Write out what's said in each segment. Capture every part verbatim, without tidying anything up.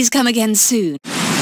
Please come again soon.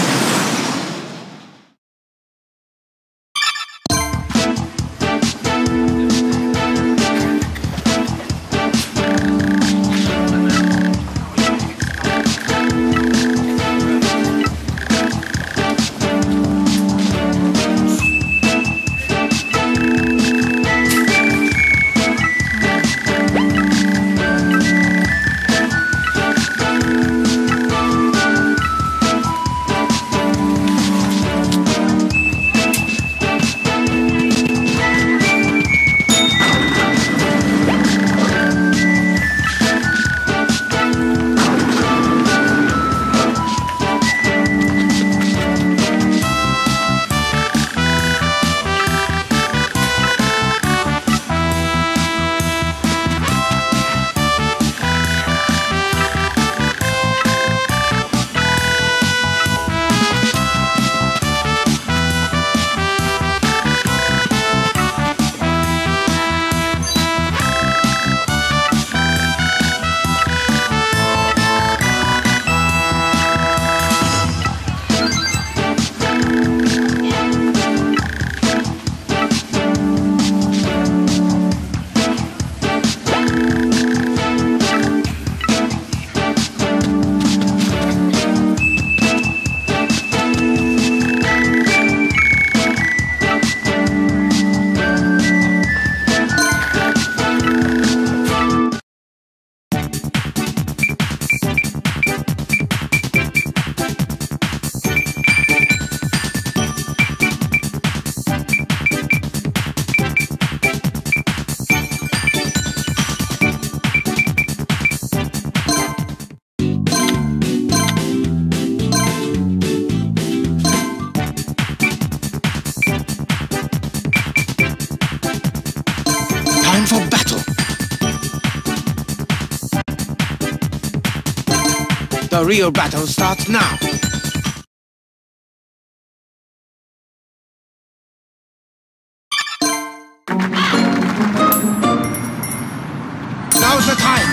For battle. The real battle starts now. Now's the time.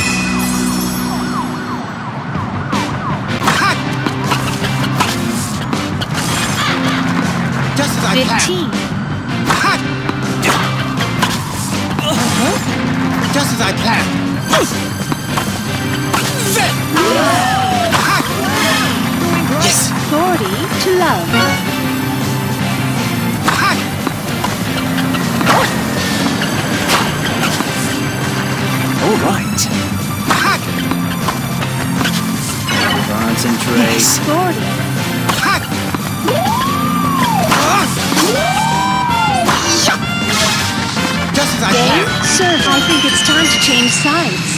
Ha! Just as I Fifteen. planned. Ha! Just as I planned. Yes. Forty to love. All right. Concentrate. Yes, forty. Just as I Game? planned. Sir, I think it's time to change sides.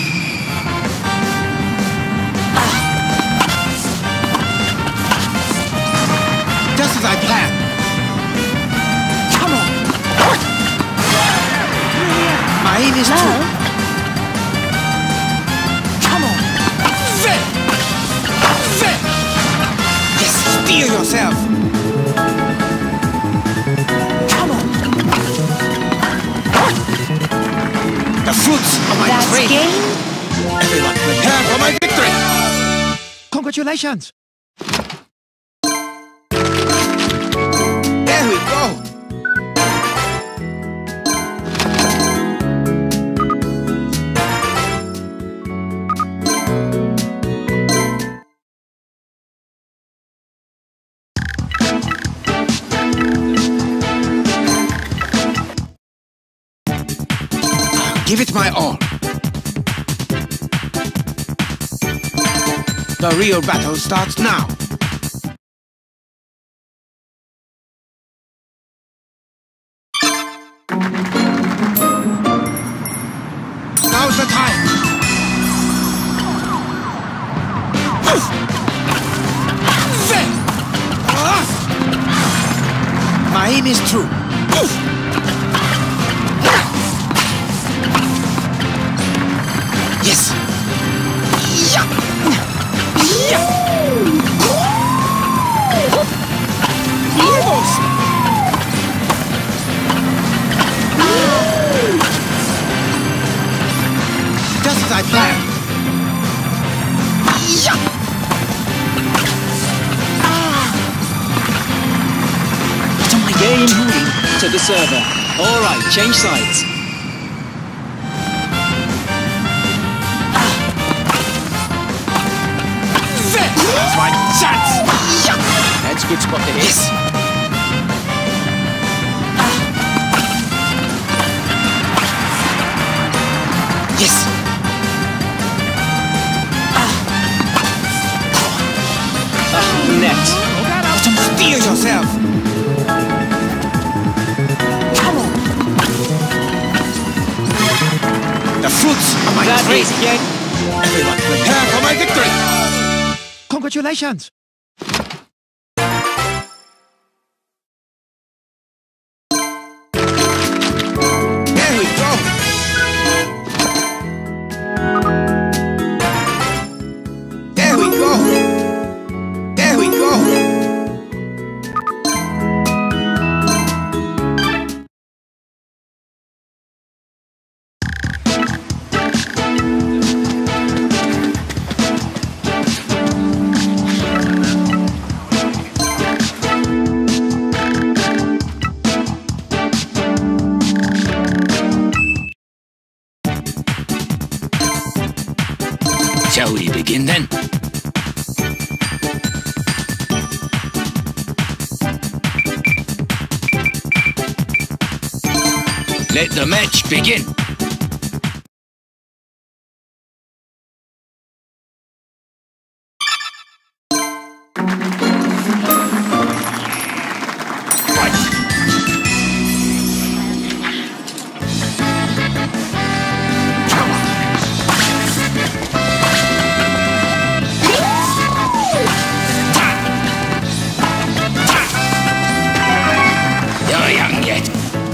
Just as I planned. Come on. My aim is Love? true. Come on. Fit. Fit. Yes, steal yourself. Come on. The fruits of my That's training. game. Everyone prepare for my victory. Congratulations. There we go. Give it my all. The real battle starts now. Now's the time. My aim is true. Yes. Yeah. Yeah. Almost. Just as I planned. Yeah. Game to the server. All right, change sides. That's my chance! That's a good spot to hit. Yes! Yes! Ah, net. Steer yourself! Come on. The fruits of my That trade! is get. Everyone prepare for my victory! Congratulations! There we go! There we go! There we go! Shall we begin then? Let the match begin. You're young yet.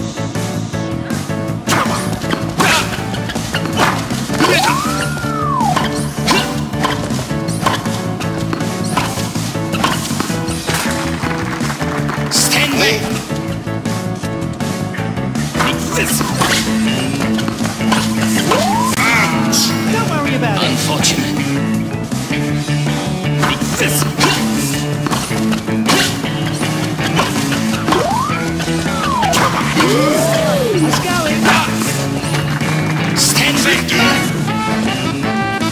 Stand back. Don't worry about it. Unfortunate. Let's go in. Stand back.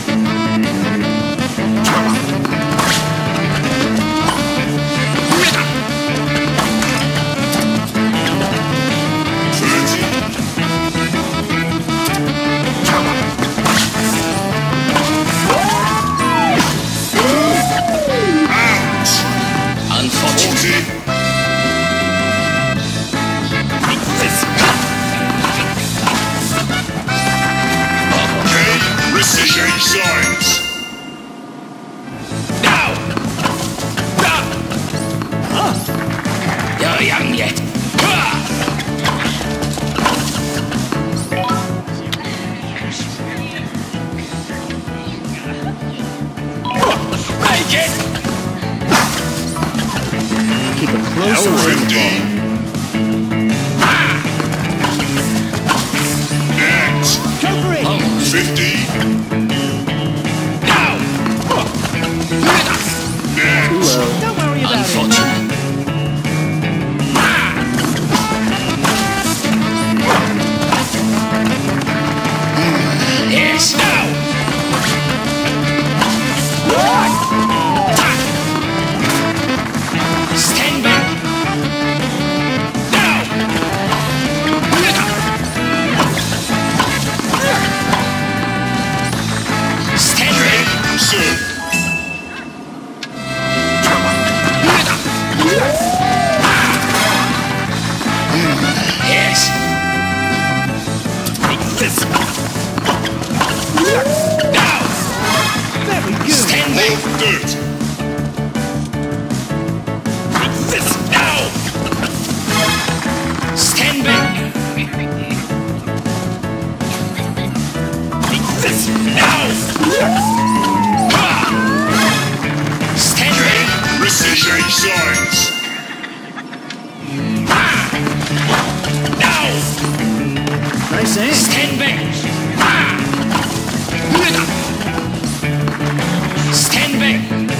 Unfortunate. Change sides. Now! You're young yet. Make it! Keep a close eye on the ball. Next. Go for it. Home. fifty. Now! Next. Don't worry about it. Unfortunate. Yes, now! Stand back! Now! Stand back! Sir. Yes! Now! Very good. Stand back! Hold dirt. Now! Stand back! Now! Stand back! Change sides. Now! Nice aim. Stand back! Stand back!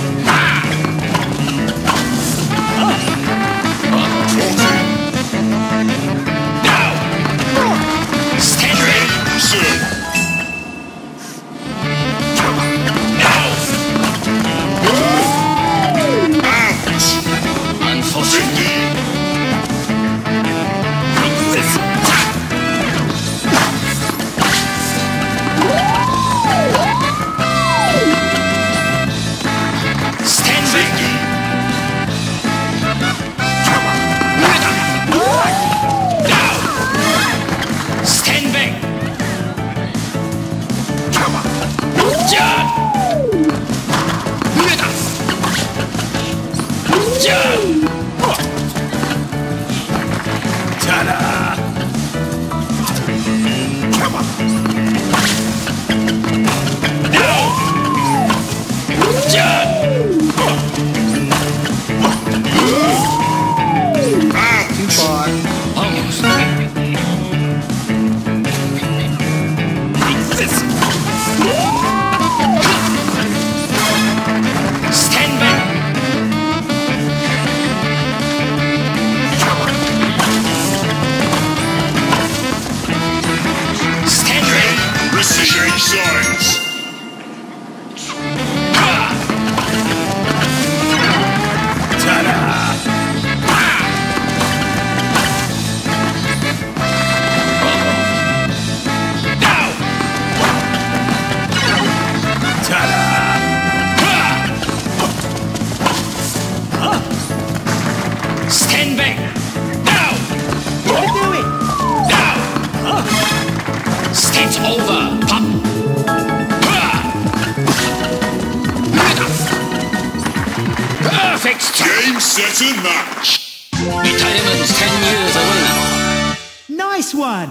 Set a match. Retirement's ten years away. Nice one!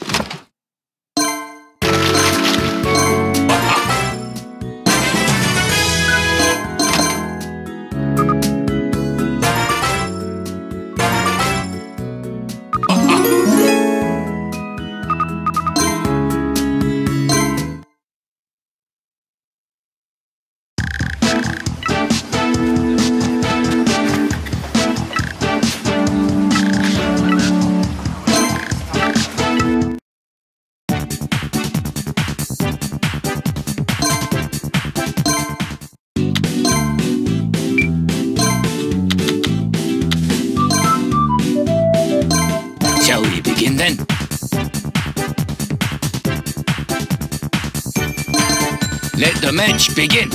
Shall we begin then? Let the match begin.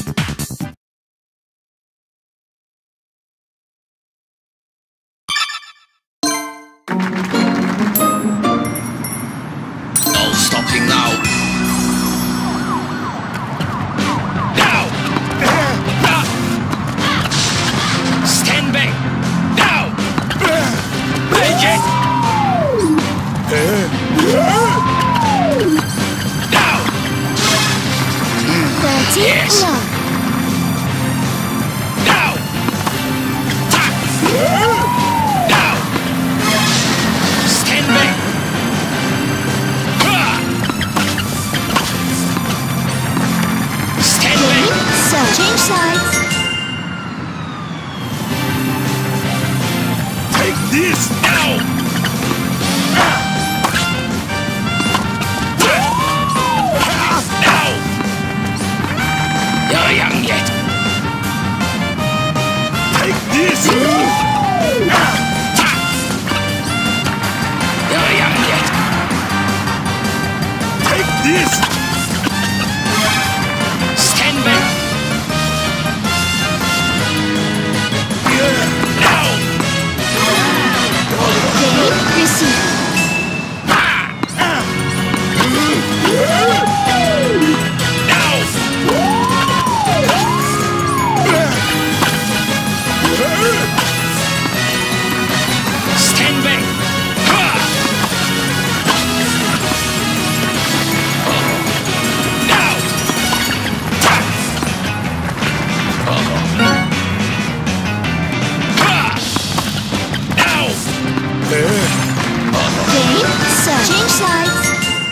No stopping now. Now! Now! Stand back! Now! Make it! Now! Thirty Yes. love. Now! Tak! Now! Stand back! Ha! Stand back! So change sides. Take this. Now! Now! You're young yet. Take this. Tak! You're young yet. Take this. Stand back! Now! Game receive. Now! Stand back! Ha! Now! Tak! Ha! Now! Game so change sides.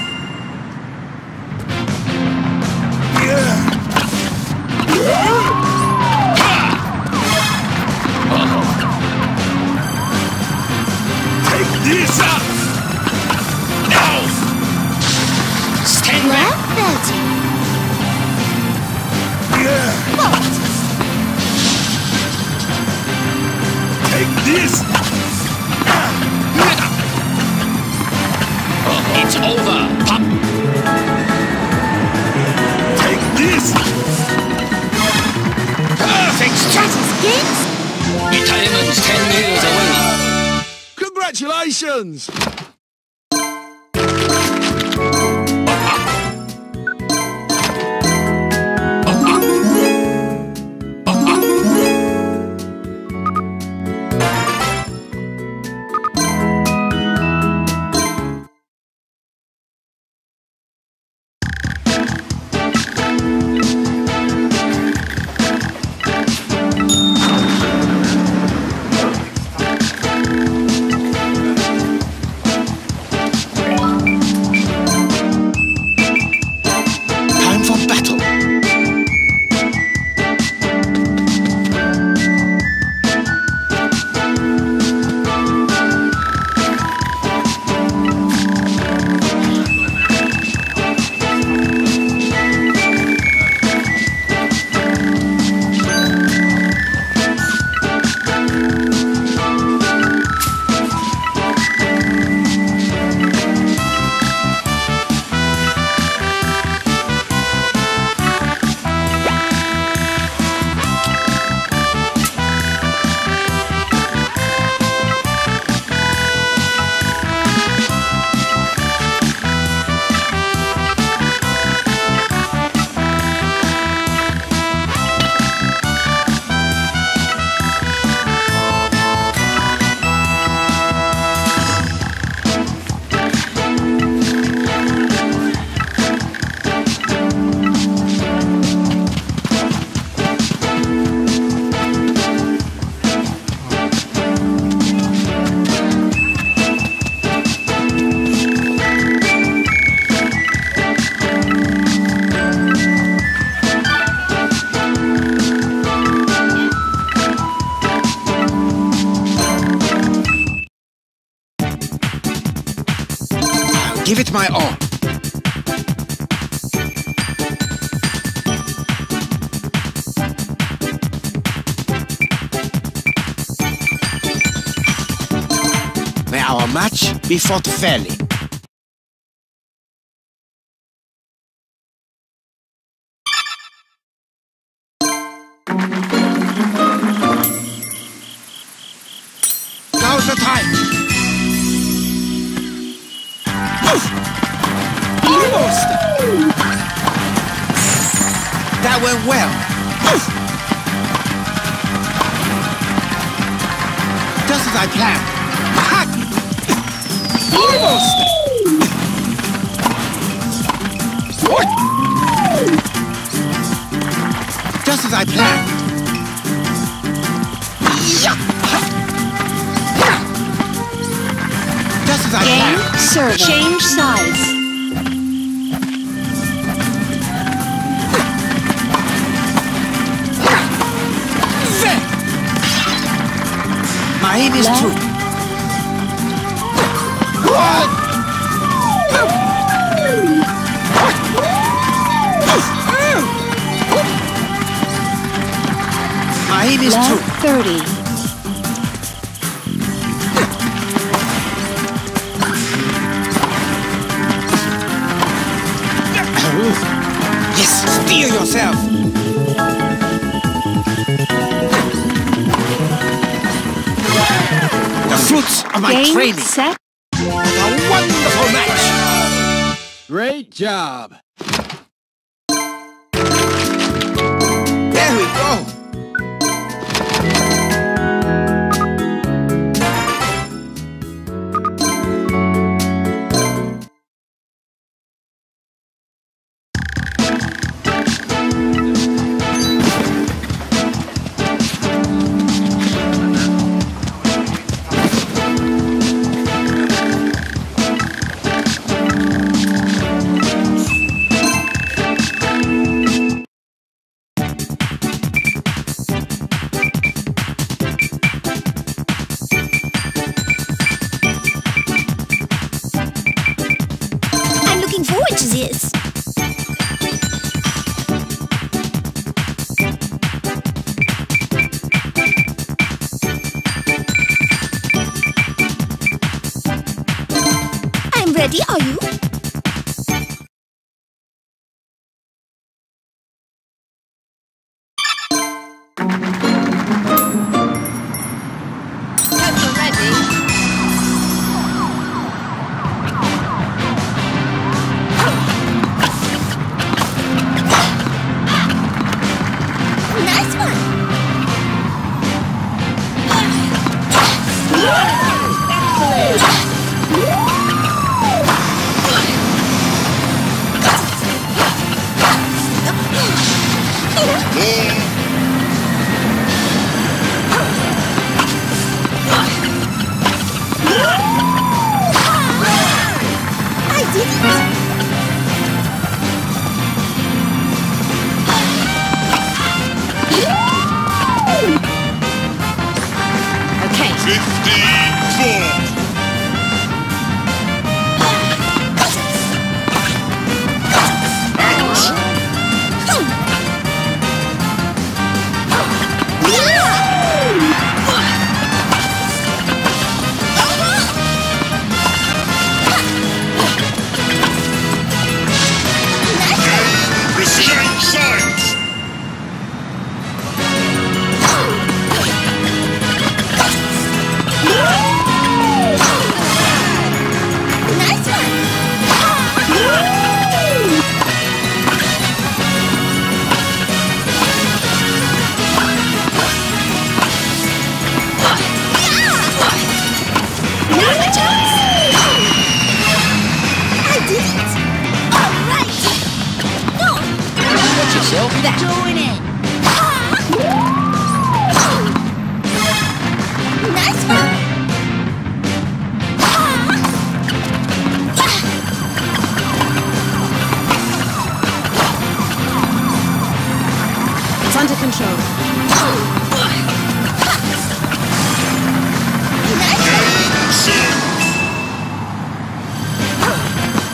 Take this. Up! Now! Stand back! Left thirty. Fault. Take this. It's over, pup! Take this. Perfect That stop! is games. Retirement's ten years away. Congratulations! give it my all. May our match be fought fairly. Now's the time. Almost. That went well. Just as I planned. Almost. Just as I planned. Just as I Game, planned. serve. Change sides. My aim is Left. true. What? My aim is true. Left thirty. Yes, steer yourself. The fruits of my Game, training. set. A wonderful match. Great job. There we go. I'm looking forward to this. I'm ready, are you? Pepper ready. Nice one! I did it! Okay. Fifty-four. Change sides. Nice one! Now's the chance! I did it! All right! No! Watch yourself. Doing it! Nice one! It's under control. Game set.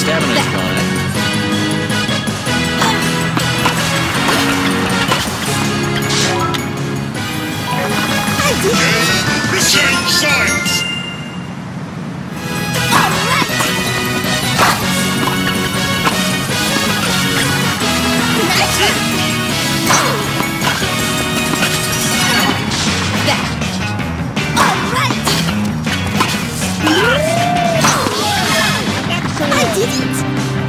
Seven is correct. Game, change sides. I did it!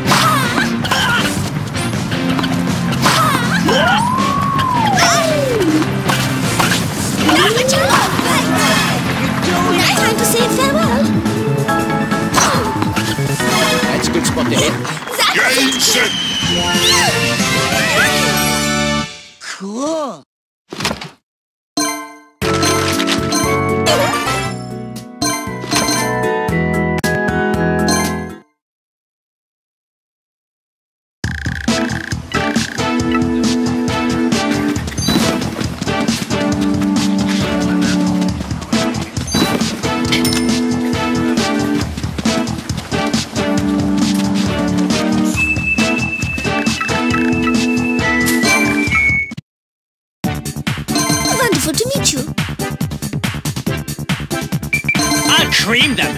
Time to say farewell! That's a good spot to hit. Game set. Cool. Wonderful to meet you. I'll cream them.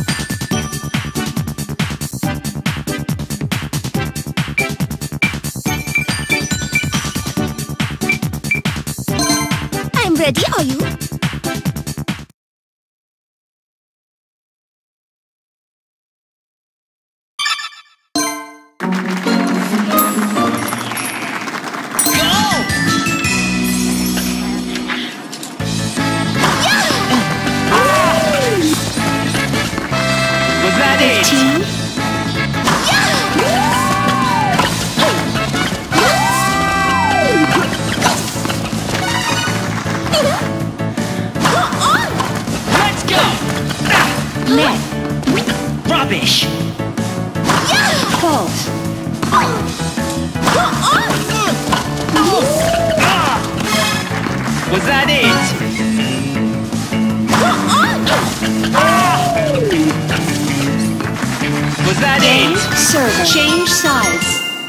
I'm ready, are you? Was that it? Team. Let's go. Net. Rubbish. False. Was that it? Was that it? Server. Change sides.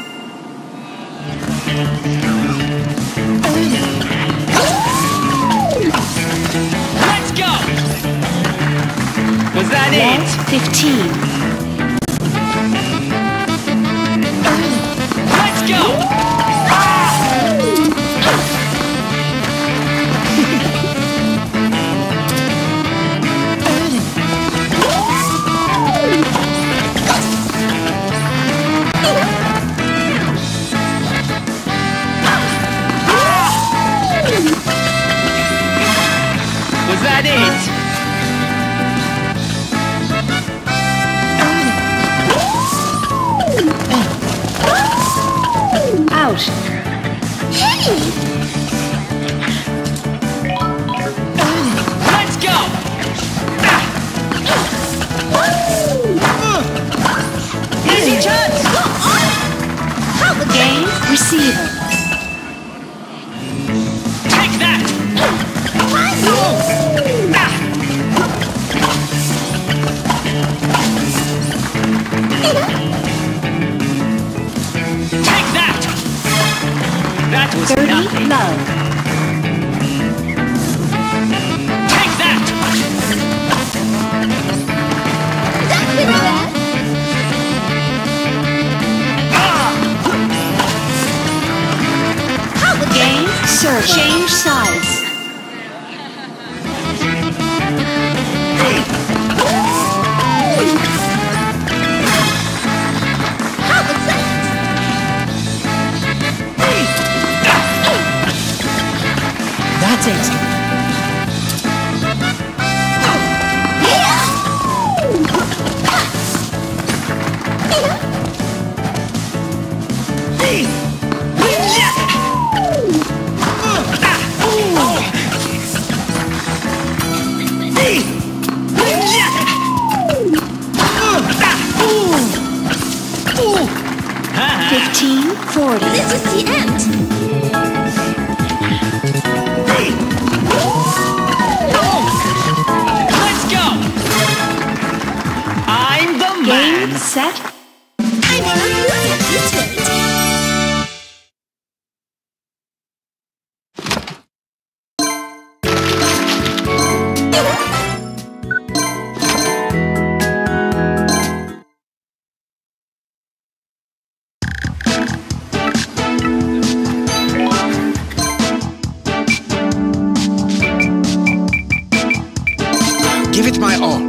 Let's go. Was that Net it? fifteen. Let's go. Was that it? Out. Let's go. Easy chance. Game receiver. Take that. Take that. That was Thirty nothing. love. Take that. That's pretty bad. Game server. Change sides. That's it. Fifteen forty. This is the end. Let's go. I'm the Game man. set. timer. Just wait. Give it my all.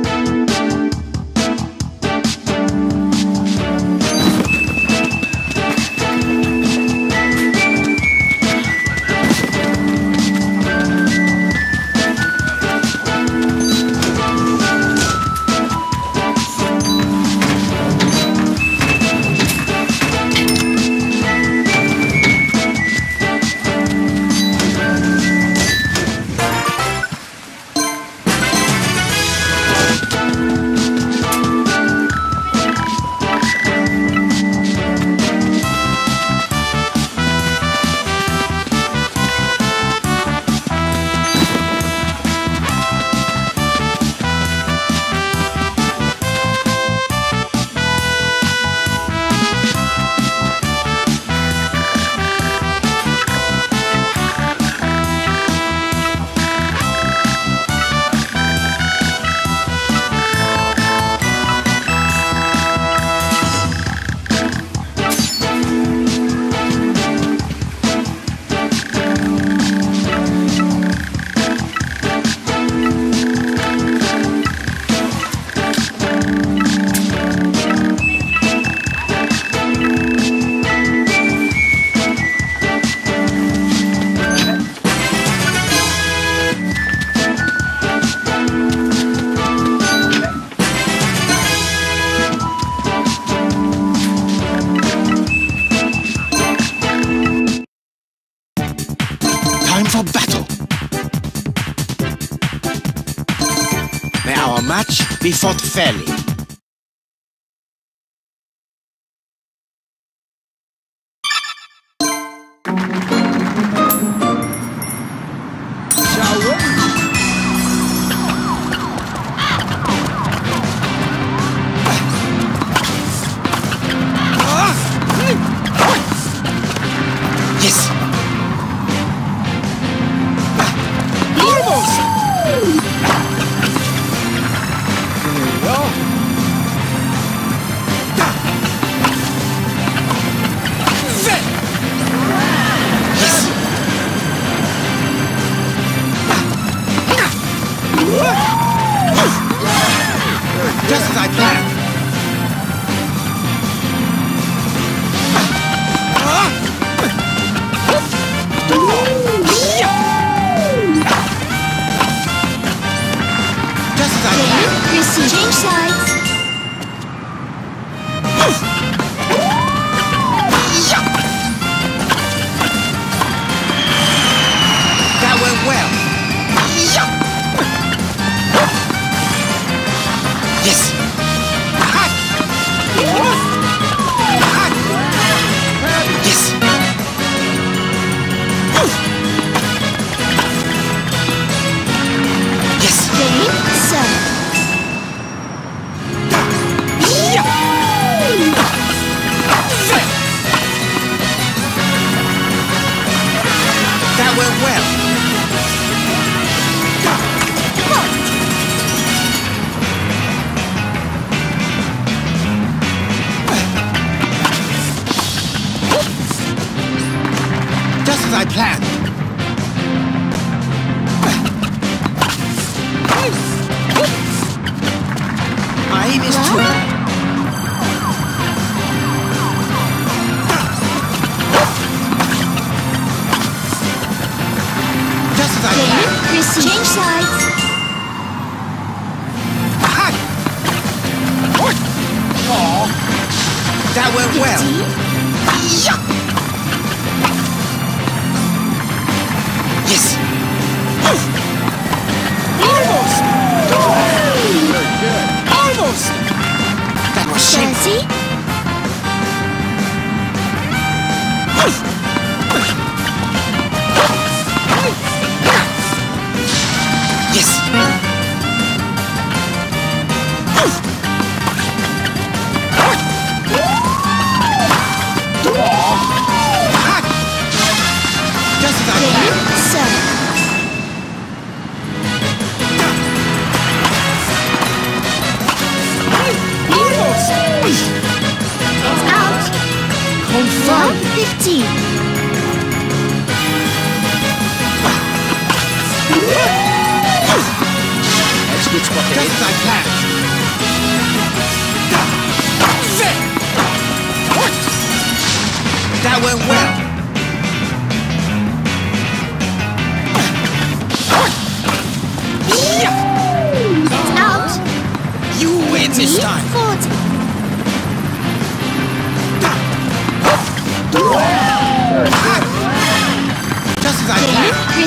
Time for battle. May our match be fought fairly. Shall we? Yes. Just as I planned. Just as I planned. Receive. Change sides. That went well. Yes. Yes. Yes. Game, set. That went well. Just as I planned. My aim is true. Just as I planned. Receive. Change sides. Oh, that went well. Yes. Almost. Almost. That was shameful. Fancy. Yes.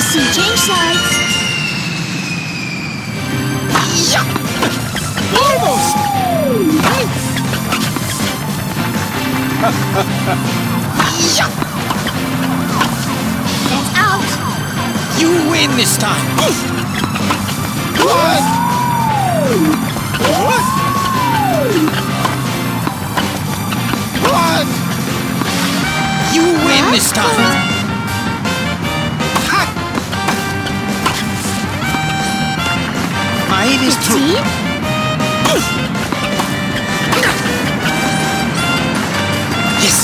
Risky, change sides. Almost! Get out. You win this time! What? What? What? You win this time! Ha! My aim is true. fifteen. Yes!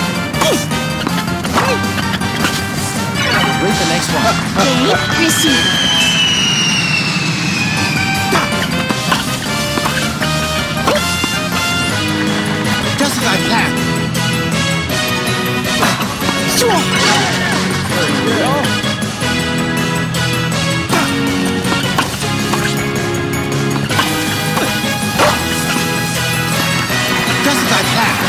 Read the next one. Game, receive. Just as I planned. Sure. Just as I planned.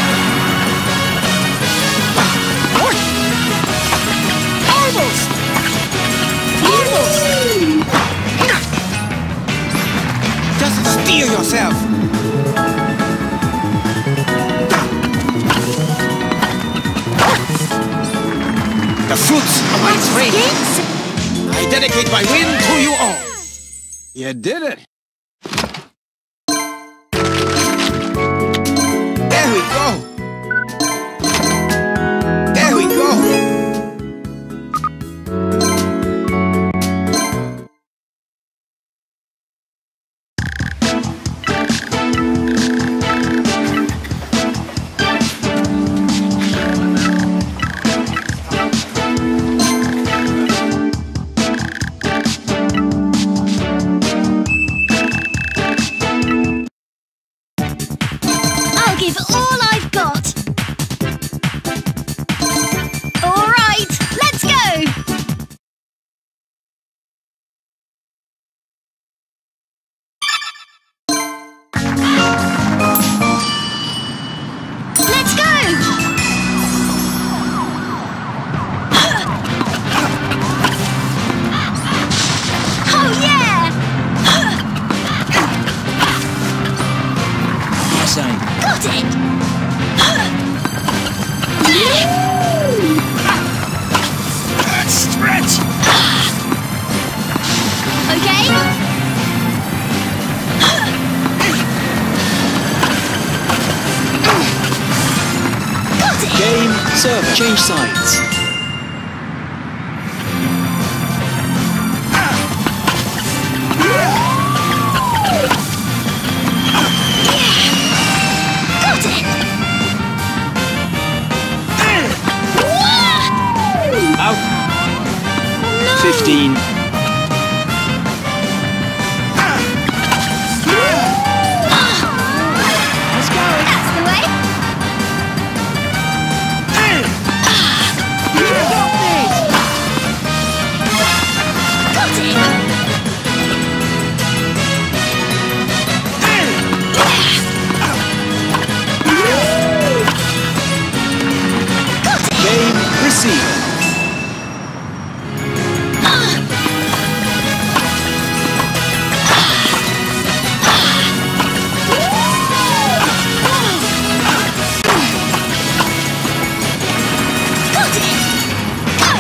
Almost! Almost! Just steer yourself. The fruits of my training. I dedicate my win to you all. You did it. There we go. There we go. I'll give all I've got. All right, let's go. Let's go. Oh yeah. Same. Got it! Stretch. Okay? Got it! Game, server, change sides. Got it! Out. No! fifteen. Let's go! That's the way! Got it! Got it! Game, receiver. Got it! Go!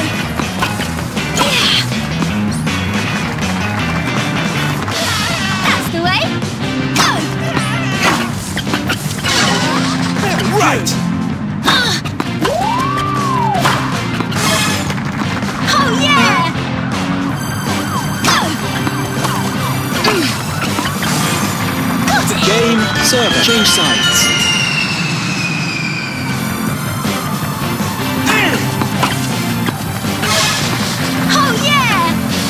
That's the way! Go! Right. Oh yeah! Go! Got it! Game, server, change sides. Oh yeah!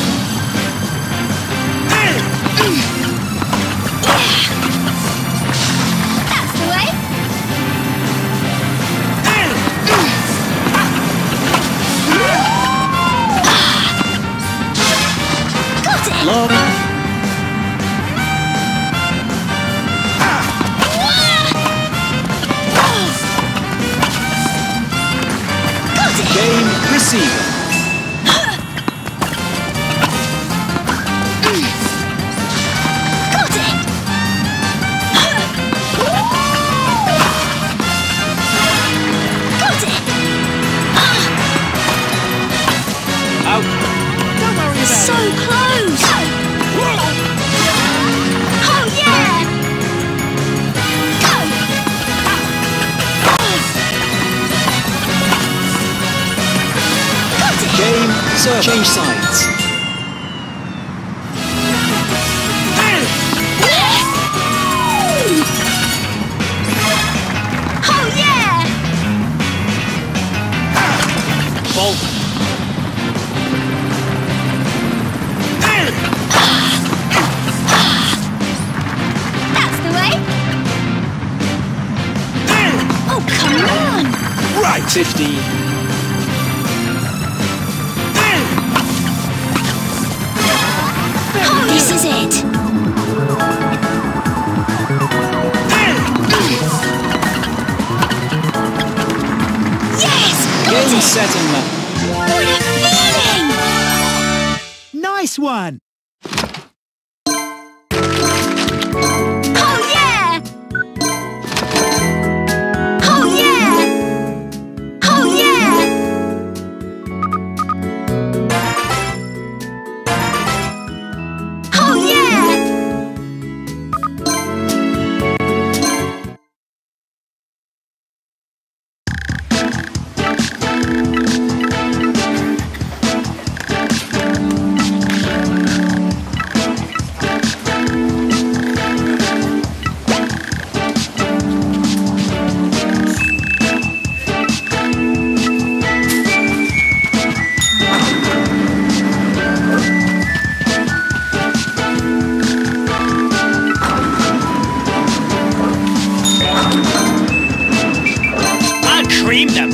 That's the way! Got it! Long. Got it! Game, receiver. serve. Change sides. Oh yeah! Bolt. That's the way. Oh, come on! Right! fifteen. This is it. Yes! Got Game, it! set, and match. What a feeling! Nice one! Oh yeah! Oh yeah! Oh yeah! Oh yeah! I'll cream them.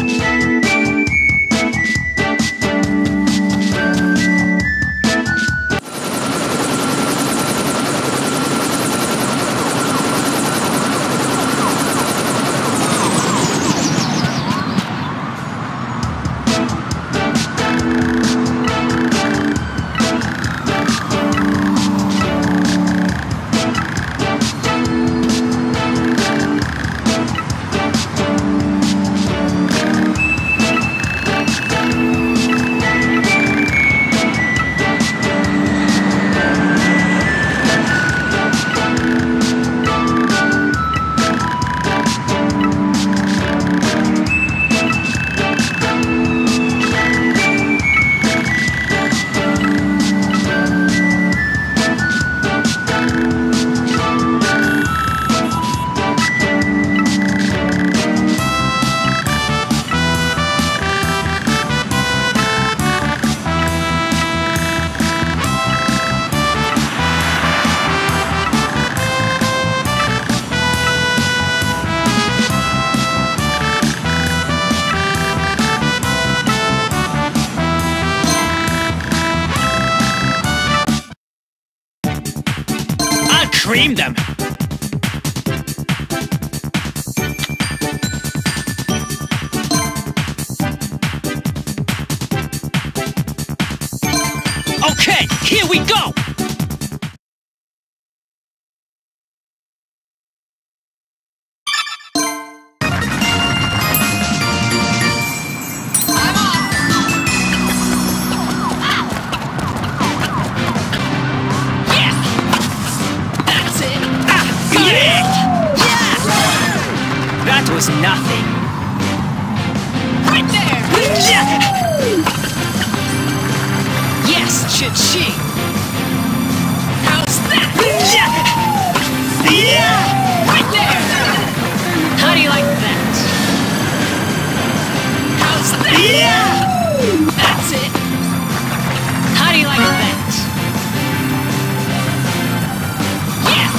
I'll cream them. Okay, here we go. Yes! That's it! Ah, got it! Yeah! That was nothing. Right there! Yeah! Yes, cha-ching! How's that? Yeah! Yeah! Right there! How do you like that? How's that? Yeah! That's it! How do you like that? Yeah!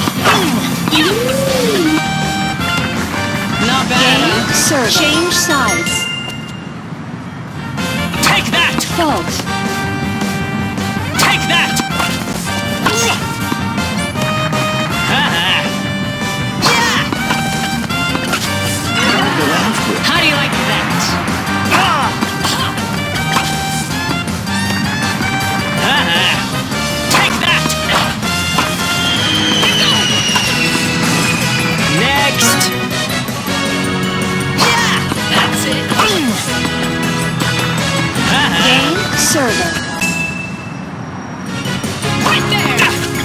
Not bad, huh? Serve. Change sides. Take that! Fault. Take that! Ha-ha. Yeah! How do you like that? Ah! Ha-ha. Take that! Next! Yeah! That's it! Ha-ha. Game. Server. Right there!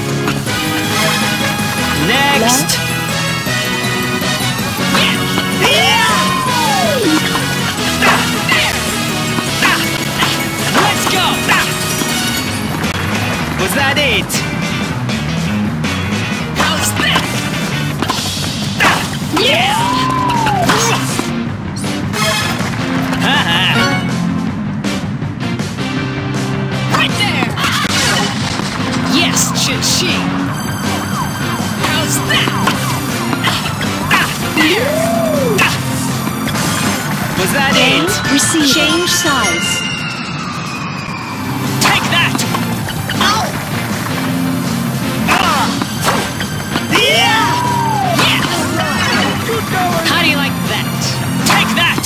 Next! Yeah! Yeah! Ah, there! Ah, let's go! Ah, Receive. Change sides. Take that! Ow! Ah! Yeah! Yeah! How do you like that? Take that!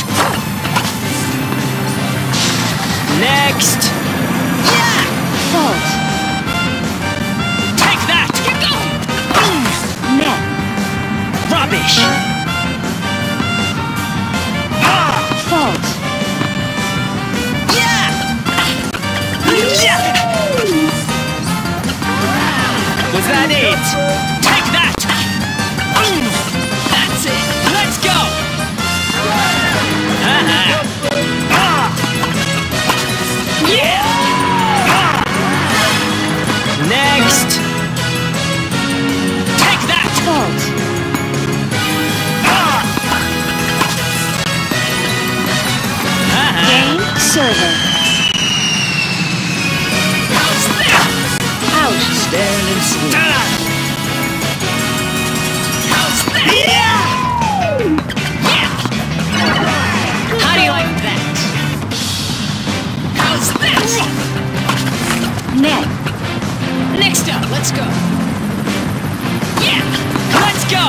Next! Yeah! Fault. Take that! Get going! Net. Rubbish! Fault. Yeah! Yeah! Was that it? Take that! That's it! Let's go! Haha! Ah! Yeah! Next! Take that! Fault. Game. Server. Out. Stand and swing. Yeah! Yeah! How do you like that? How's this? Net. Next up, let's go. Yeah! Let's go!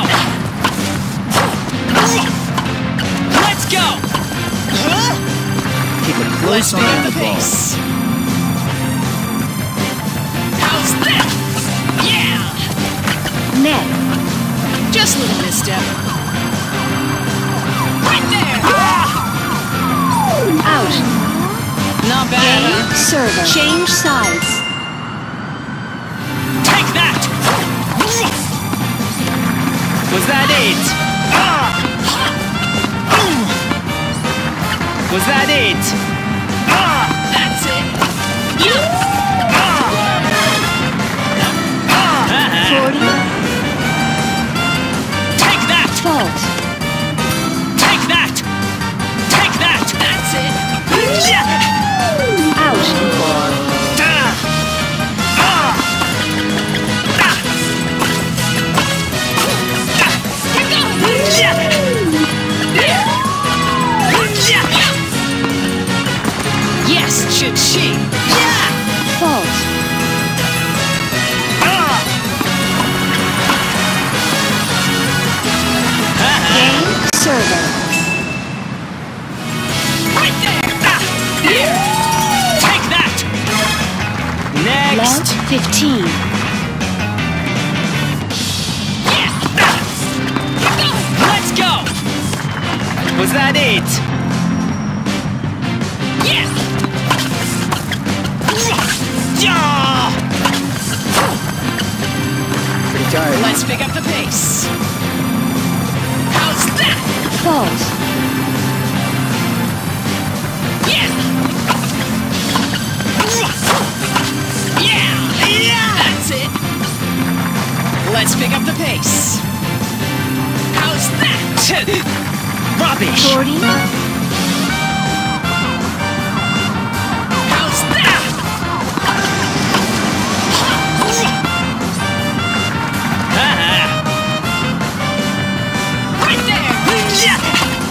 Let's go! Huh? Keep a Let's close pick eye up on the the ball. pace. How's this? Yeah! Net. Just a little misstep. Right there! Out. Not bad, Game. huh? Server. Change sides. Take that! Was that it? Was that it? That's it! Forty. Take that! Fault. Take that! Take that! That's it! Out. Yes, cha-ching! Yeah! Fault. Game. Server. Right there! Take that! Love. Next! Fifteen. Yeah! Let's go! Was that it? Yeah! Yeah! Pretty tired. Let's pick up the pace. How's that? Fault. Yeah! Yeah! Yeah! That's it! Let's pick up the pace. How's that? Rubbish! Forty. How's that? Right there! Yeah!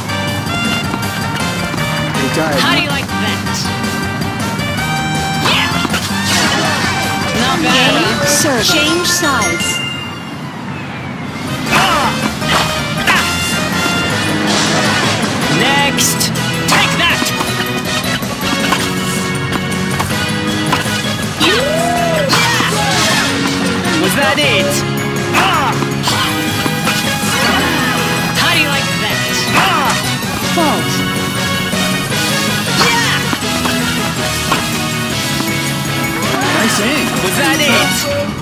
Pretty tired. How do you like that? Yeah! Not bad, Game. huh? Server. Change sides. Next! Take that! Was that it? How do you like that? Fault. Nice aim. Was that it?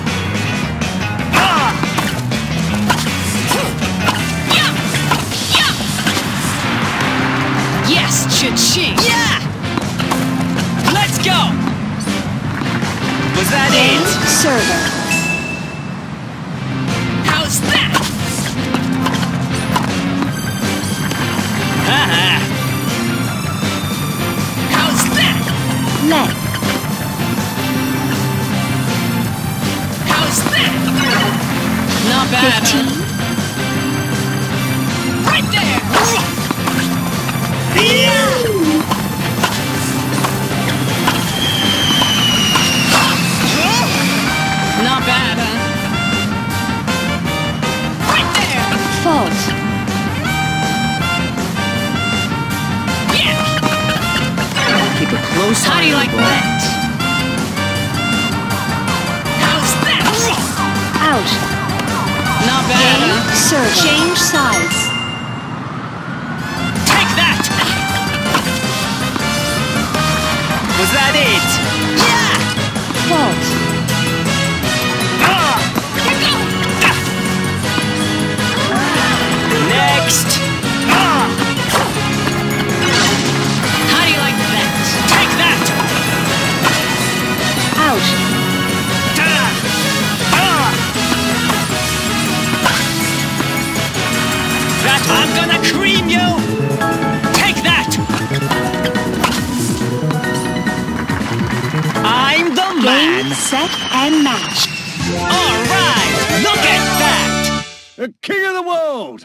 Yes, cha-ching! Yeah! Let's go! Was that Game. it? Server. How's that? Haha! How's that? Let. How's that? Not bad, Fifteen. huh? Right there! Yeah! No sign. How do you like that? How's that? Out. Not bad, huh? Serve. Change sides. Take that! Was that it? Yeah! Fault. Ah! Next! Ah! How do you like that? Take that! Out. Ah! Ah! That I'm gonna cream you! Take that! I'm the man! Game, set, and match. Alright! Look at that! The king of the world!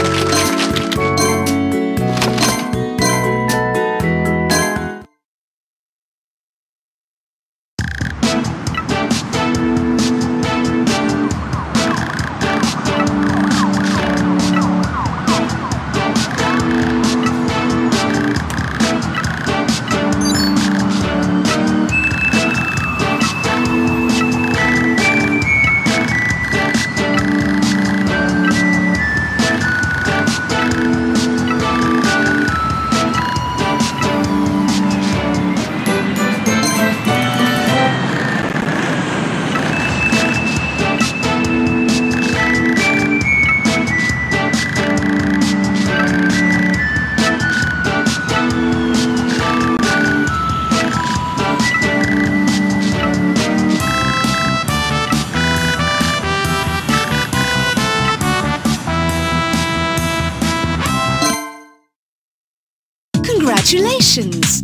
Congratulations!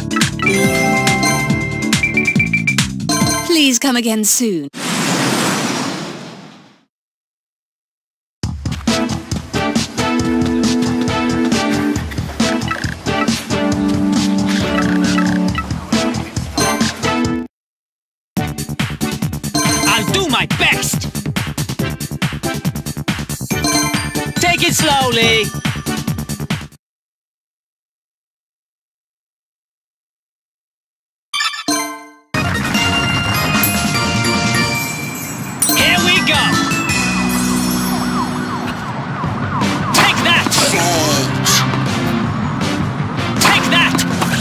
Please come again soon. I'll do my best! Take it slowly! Here we go! Take that! Take that!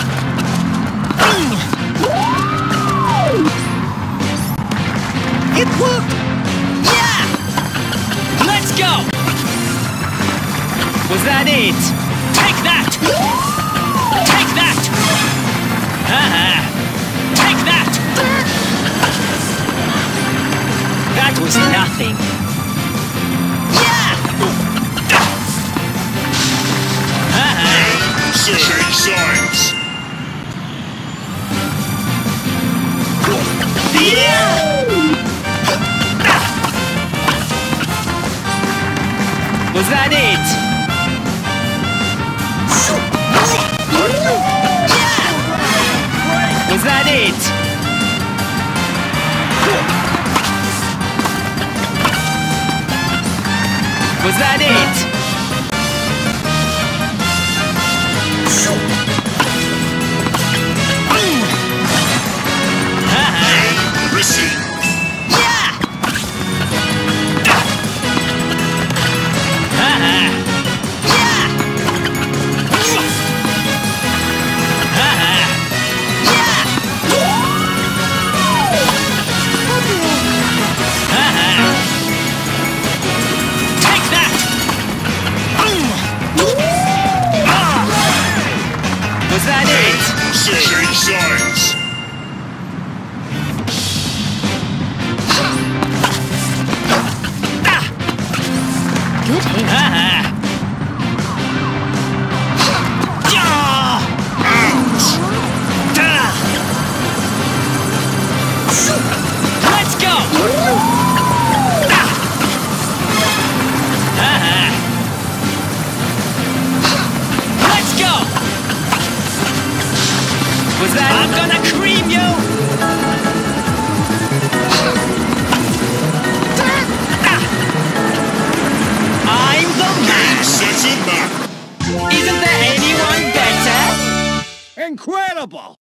It worked! Yeah! Let's go! Was that it? Take that! Take that! Haha! Take that! That was nothing. Yeah! Haha! Change sides. Was that it? Was that it? Was that it? Receive. Was that it? Change sides. Good hit. Let's go! Let's go! Was that? I'm gonna cream you! I'm the man! Set it back. Isn't there anyone better? Incredible!